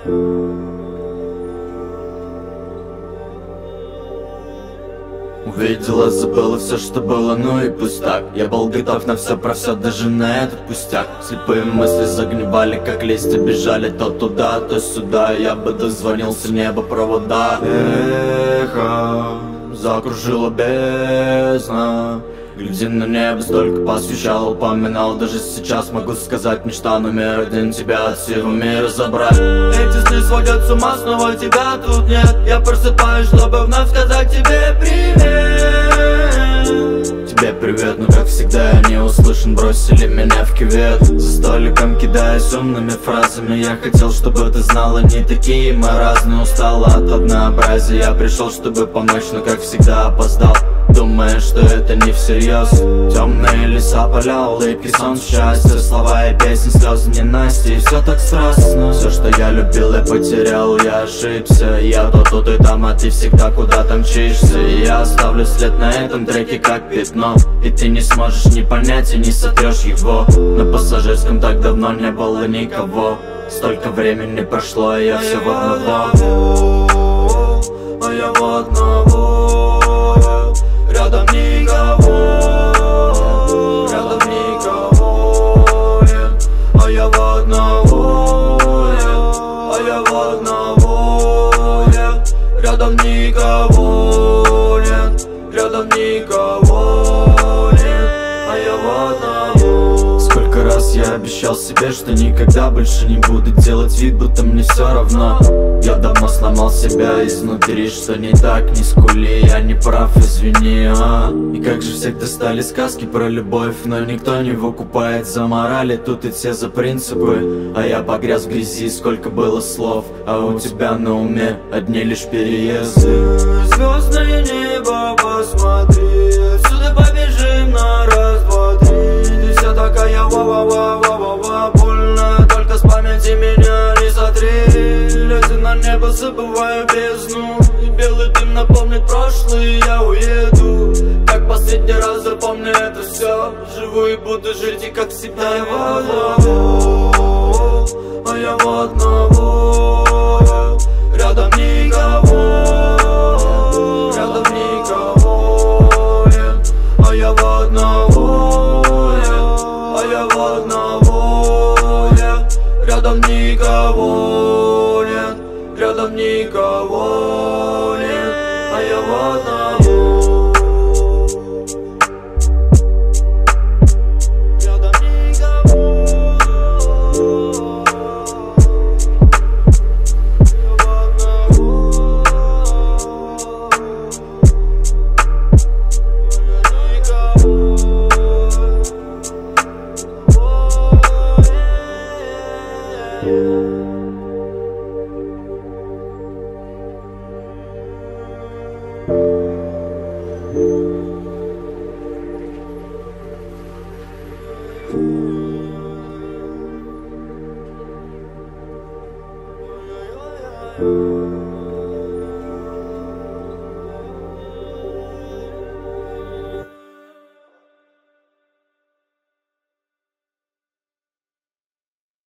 Увидела, забыла все, что было, ну и пусть так. Я был готов на все про все, даже на этот пустяк. Слепые мысли загнивали, как листья бежали то туда, то сюда. Я бы дозвонился, небо провода. Эхо закружила бездна. Гляди на небо, столько посвящал, упоминал. Даже сейчас могу сказать, мечта номер один, тебя от всего мира забрать. Эти сны сводят с ума, снова тебя тут нет. Я просыпаюсь, чтобы вновь сказать тебе привет. Тебе привет, но как всегда я не услышан. Бросили меня в кювет, за столиком кидаясь умными фразами. Я хотел, чтобы ты знала, не такие мы разные. Устала от однообразия, я пришел, чтобы помочь, но как всегда опоздал. Думая, что это не всерьез. Темные леса, поля, улыбки, сон, счастье. Слова и песни, слезы, ненастья. И все так страстно. Все, что я любил, я потерял, я ошибся. Я то тут и там, а ты всегда куда-то мчишься. И я оставлю след на этом треке, как пятно. И ты не сможешь ни понять и не сотрешь его. На пассажирском так давно не было никого. Столько времени прошло, а я все в одного. А я в одного. Рядом никого, рядом никого нет. А я в одного, а я в одного нет. Рядом никого нет, рядом никого нет. А я в одного. Сколько раз я обещал себе, что никогда больше не буду делать вид, будто мне все равно. Я давно сломал себя изнутри, что не так, не скули, я не прав, извини, И как же всех достали сказки про любовь, но никто не выкупает за морали, тут и все за принципы. А я погряз в грязи, сколько было слов, а у тебя на уме одни лишь переезды. Звездное небо, посмотри, отсюда побежим на раз, два, три. Ты вся такая ва-ва-ва-ва-ва-ва, больно, только с памяти меня не сотри. Глядя на небо, забываю бездну, и белый дым напомнит прошлое, я уеду. Как последний раз запомни это все, живу и буду жить, и как всегда я в одного, а я в одного. Рядом никого, рядом никого нет. А я в одного, а я в одного нет. Рядом никого нет, рядом никого нет. А я в одного. Yeah.